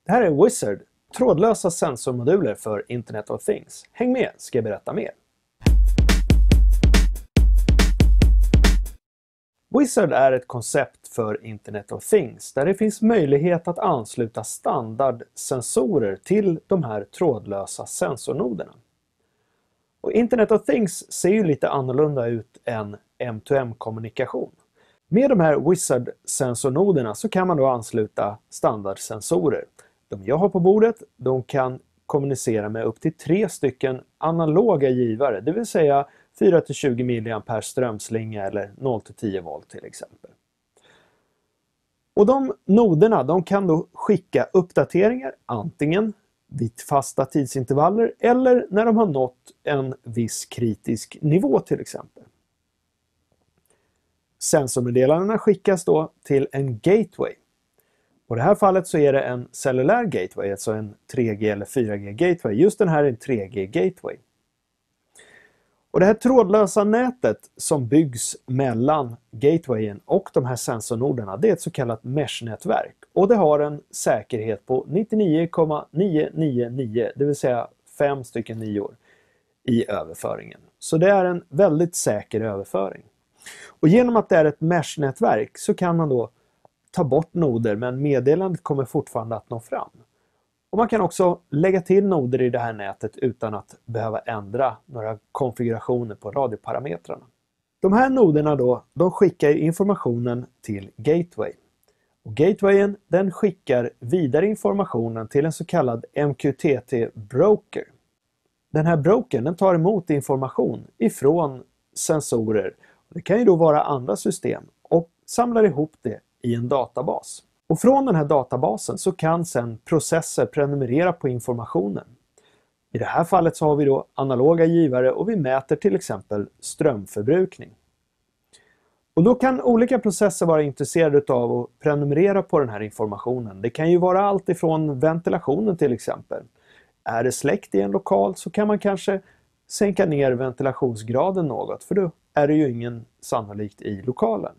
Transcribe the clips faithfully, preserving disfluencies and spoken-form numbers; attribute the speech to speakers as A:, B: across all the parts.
A: Det här är Wizard, trådlösa sensormoduler för Internet of Things. Häng med, ska jag berätta mer. Wizard är ett koncept för Internet of Things där det finns möjlighet att ansluta standardsensorer till de här trådlösa sensornoderna. Och Internet of Things ser ju lite annorlunda ut än M två M-kommunikation. Med de här Wizard-sensornoderna så kan man då ansluta standardsensorer. De jag har på bordet, de kan kommunicera med upp till tre stycken analoga givare, det vill säga fyra till tjugo milliampere strömslinga eller noll till tio volt till exempel. Och de noderna, de kan då skicka uppdateringar antingen vid fasta tidsintervaller eller när de har nått en viss kritisk nivå till exempel. Sensormeddelandena skickas då till en gateway. Och i det här fallet så är det en cellulär gateway, alltså en tre G eller fyra G gateway. Just den här är en tre G gateway. Och det här trådlösa nätet som byggs mellan gatewayen och de här sensornoderna, det är ett så kallat mesh-nätverk. Och det har en säkerhet på nittionio komma nio nio nio, det vill säga fem stycken nior i överföringen. Så det är en väldigt säker överföring. Och genom att det är ett mesh-nätverk så kan man då ta bort noder, men meddelandet kommer fortfarande att nå fram. Och man kan också lägga till noder i det här nätet utan att behöva ändra några konfigurationer på radioparametrarna. De här noderna då, de skickar informationen till gateway. Och gatewayen, den skickar vidare informationen till en så kallad M Q T T-broker. Den här brokern, den tar emot information ifrån sensorer. Det kan ju då vara andra system och samlar ihop det i en databas. Och från den här databasen så kan sedan processer prenumerera på informationen. I det här fallet så har vi då analoga givare och vi mäter till exempel strömförbrukning. Och då kan olika processer vara intresserade av att prenumerera på den här informationen. Det kan ju vara allt ifrån ventilationen till exempel. Är det släckt i en lokal så kan man kanske sänka ner ventilationsgraden något, för då är det ju ingen sannolikt i lokalen.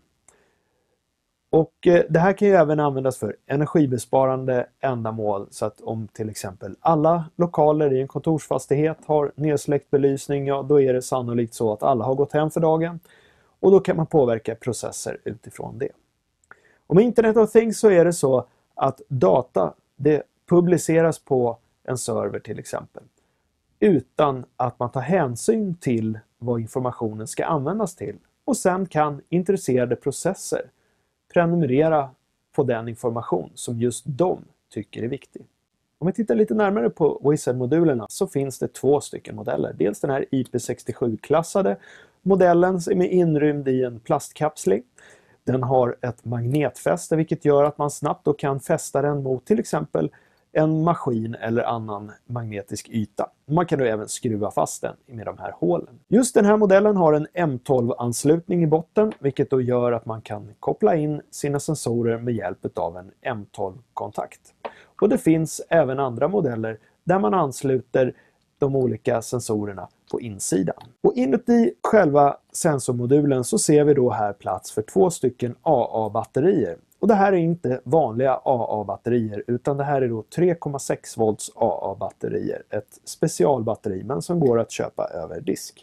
A: Och det här kan ju även användas för energibesparande ändamål, så att om till exempel alla lokaler i en kontorsfastighet har nedsläckt belysning, ja då är det sannolikt så att alla har gått hem för dagen. Och då kan man påverka processer utifrån det. Och med Internet of Things så är det så att data, det publiceras på en server till exempel, utan att man tar hänsyn till vad informationen ska användas till. Och sen kan intresserade processer prenumerera på den information som just de tycker är viktig. Om vi tittar lite närmare på Wizard-modulerna så finns det två stycken modeller. Dels den här I P sextiosju-klassade modellen som är inrymd i en plastkapsling. Den har ett magnetfäste, vilket gör att man snabbt då kan fästa den mot till exempel en maskin eller annan magnetisk yta. Man kan då även skruva fast den med de här hålen. Just den här modellen har en M tolv-anslutning i botten, vilket då gör att man kan koppla in sina sensorer med hjälp av en M tolv-kontakt. Och det finns även andra modeller där man ansluter de olika sensorerna på insidan. Och inuti själva sensormodulen så ser vi då här plats för två stycken A A-batterier. Och det här är inte vanliga A A-batterier utan det här är då tre komma sex volts A A-batterier. Ett specialbatteri men som går att köpa över disk.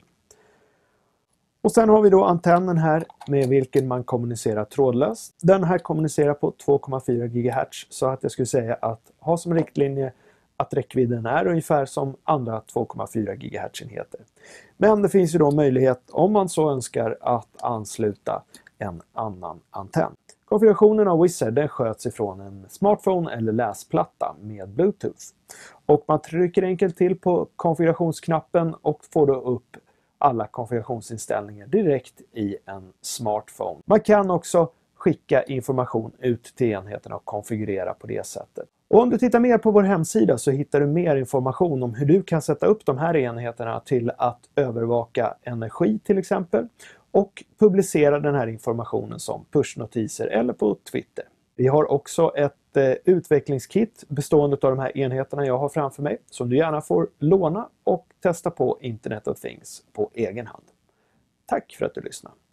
A: Och sen har vi då antennen här med vilken man kommunicerar trådlöst. Den här kommunicerar på två komma fyra gigahertz, så att jag skulle säga att ha som riktlinje att räckvidden är ungefär som andra två komma fyra gigahertz-enheter. Men det finns ju då möjlighet, om man så önskar, att ansluta en annan antenn. Konfigurationen av Wizard den sköts ifrån en smartphone eller läsplatta med Bluetooth. Och man trycker enkelt till på konfigurationsknappen och får då upp alla konfigurationsinställningar direkt i en smartphone. Man kan också skicka information ut till enheterna och konfigurera på det sättet. Och om du tittar mer på vår hemsida så hittar du mer information om hur du kan sätta upp de här enheterna till att övervaka energi till exempel. Och publicera den här informationen som pushnotiser eller på Twitter. Vi har också ett eh, utvecklingskit bestående av de här enheterna jag har framför mig, som du gärna får låna och testa på Internet of Things på egen hand. Tack för att du lyssnade.